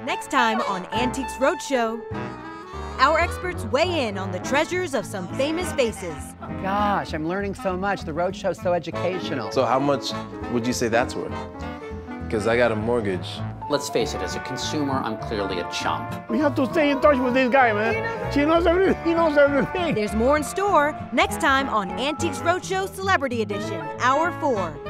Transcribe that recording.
Next time on Antiques Roadshow, our experts weigh in on the treasures of some famous faces. Gosh, I'm learning so much. The Roadshow's so educational. So how much would you say that's worth? Because I got a mortgage. Let's face it, as a consumer, I'm clearly a chump. We have to stay in touch with this guy, man. He knows everything. There's more in store next time on Antiques Roadshow Celebrity Edition, Hour 4.